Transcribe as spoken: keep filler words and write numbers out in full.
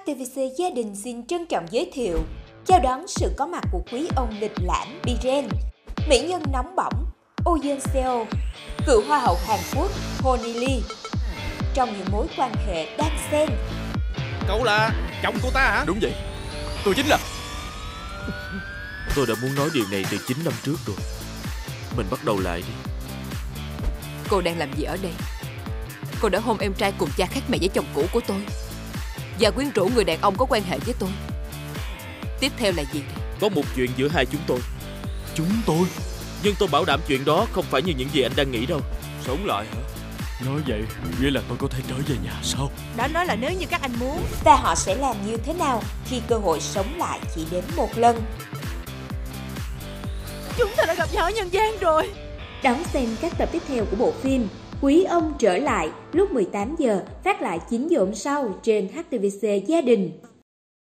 tê vê xê Gia đình xin trân trọng giới thiệu, chào đón sự có mặt của quý ông lịch lãm Biren, mỹ nhân nóng bỏng Oh Yeon Seo, cựu hoa hậu Hàn Quốc Honey Lee. Trong những mối quan hệ đan xen. Cậu là chồng cô ta hả? Đúng vậy, tôi chính là. Tôi đã muốn nói điều này từ chín năm trước rồi. Mình bắt đầu lại đi. Cô đang làm gì ở đây? Cô đã hôn em trai cùng cha khác mẹ với chồng cũ của tôi, và quyến rũ người đàn ông có quan hệ với tôi. Tiếp theo là gì đây? Có một chuyện giữa hai chúng tôi. Chúng tôi? Nhưng tôi bảo đảm chuyện đó không phải như những gì anh đang nghĩ đâu. Sống lại hả? Nói vậy nghĩa là tôi có thể trở về nhà sao? Đã nói là nếu như các anh muốn. Và họ sẽ làm như thế nào khi cơ hội sống lại chỉ đến một lần? Chúng ta đã gặp nhau ở nhân gian rồi. Đón xem các tập tiếp theo của bộ phim Quý ông trở lại lúc mười tám giờ, phát lại chín giờ hôm sau trên hát tê vê xê Gia đình.